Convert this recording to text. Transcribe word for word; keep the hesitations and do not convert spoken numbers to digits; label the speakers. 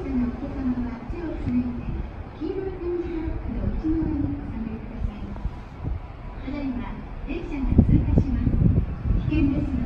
Speaker 1: 車のお客様は手をつないで黄色い点字ブロックの内側にお下がりください。ただいま電車が通過します。危険ですの